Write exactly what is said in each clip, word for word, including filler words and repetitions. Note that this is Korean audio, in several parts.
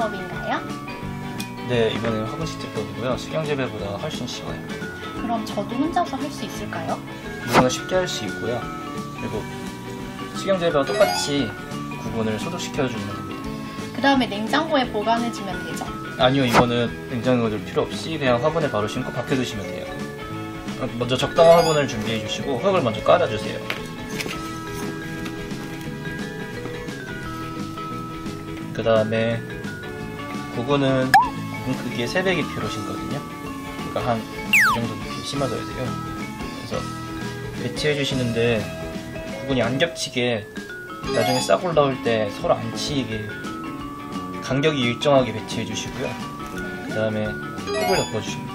식재법인가요? 네, 이번엔 화분 식재법이고요. 수경재배보다 훨씬 쉬워요. 그럼 저도 혼자서 할 수 있을까요? 이거는 쉽게 할 수 있고요. 그리고 수경재배와 똑같이 구분을 소독시켜주는 겁니다. 그 다음에 냉장고에 보관해주면 되죠? 아니요, 이거는 냉장고에 둘 필요 없이 그냥 화분에 바로 심고 밖에 두시면 돼요. 먼저 적당한 화분을 준비해 주시고 흙을 먼저 깔아주세요. 그 다음에 구분은 구분 크기의 세 배기 필요로 심거든요. 그러니까 한 이 정도 높이 심어줘야 돼요. 그래서 배치해 주시는데 구분이 안 겹치게 나중에 싹 올라올 때 서로 안 치이게 간격이 일정하게 배치해 주시고요. 그 다음에 흙을 덮어주십니다.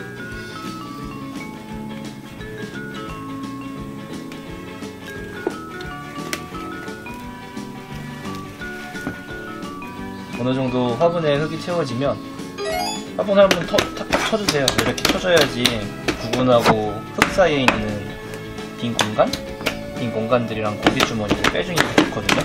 어느 정도 화분에 흙이 채워지면 화분을 한번 탁 쳐주세요. 이렇게 쳐줘야지 구분하고 흙 사이에 있는 빈 공간? 빈 공간들이랑 고기주머니를 빼주기가 좋거든요.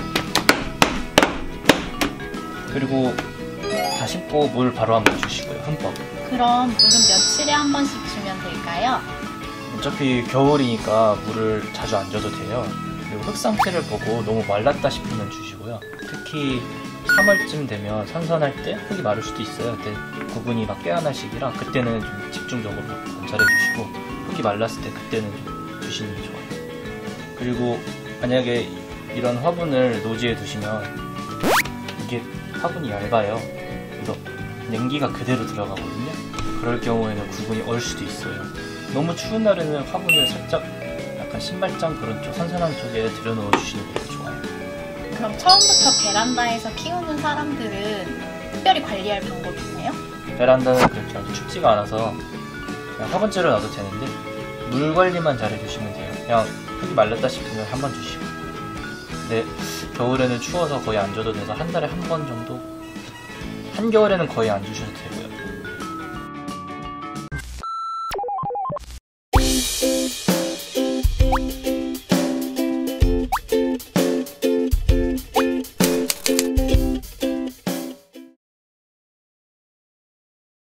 그리고 다 심고 물 바로 한번 주시고요. 흠뻑. 그럼 물은 며칠에 한 번씩 주면 될까요? 어차피 겨울이니까 물을 자주 안 줘도 돼요. 그리고 흙 상태를 보고 너무 말랐다 싶으면 주시고요. 특히 삼월쯤 되면 선선할 때 흙이 마를 수도 있어요. 그때 구분이 막 깨어날 시기라 그때는 좀 집중적으로 관찰해 주시고 흙이 말랐을 때 그때는 좀 주시는 게 좋아요. 그리고 만약에 이런 화분을 노지에 두시면 이게 화분이 얇아요. 그래서 냉기가 그대로 들어가거든요. 그럴 경우에는 구분이 얼 수도 있어요. 너무 추운 날에는 화분을 살짝 약간 신발장 그런 쪽 선선한 쪽에 들여놓아 주시는 것도 좋아요. 그럼 처음부터 베란다에서 키우는 사람들은 특별히 관리할 방법이 있나요? 베란다는 그렇게 아주 춥지가 않아서 그냥 화분째로 놔도 되는데 물 관리만 잘 해주시면 돼요. 그냥 흙이 말랐다 싶으면 한 번 주시고. 근데 겨울에는 추워서 거의 안 줘도 돼서 한 달에 한 번 정도? 한겨울에는 거의 안 주셔도 되고요.